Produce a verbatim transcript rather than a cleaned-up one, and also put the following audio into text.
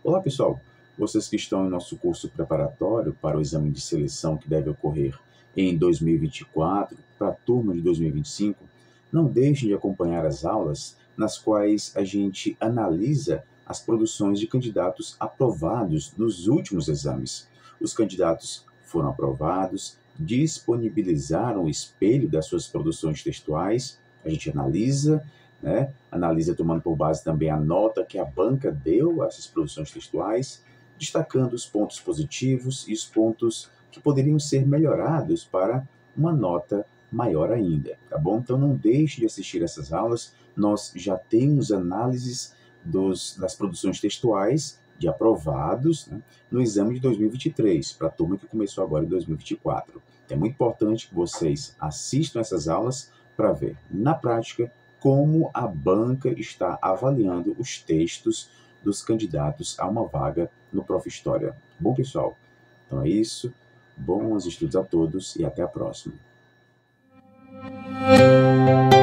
Olá, pessoal! Vocês que estão em nosso curso preparatório para o exame de seleção que deve ocorrer em dois mil e vinte e quatro, para a turma de dois mil e vinte e cinco, não deixem de acompanhar as aulas nas quais a gente analisa as produções de candidatos aprovados nos últimos exames. Os candidatos foram aprovados, disponibilizaram o espelho das suas produções textuais, a gente analisa, né? Analisa tomando por base também a nota que a banca deu a essas produções textuais, destacando os pontos positivos e os pontos que poderiam ser melhorados para uma nota maior ainda, tá bom? Então não deixe de assistir essas aulas, nós já temos análises dos, das produções textuais de aprovados, né, no exame de dois mil e vinte e três, para a turma que começou agora em dois mil e vinte e quatro. É muito importante que vocês assistam essas aulas para ver, na prática, como a banca está avaliando os textos dos candidatos a uma vaga no Prof. História. Bom, pessoal, então é isso. Bons estudos a todos e até a próxima.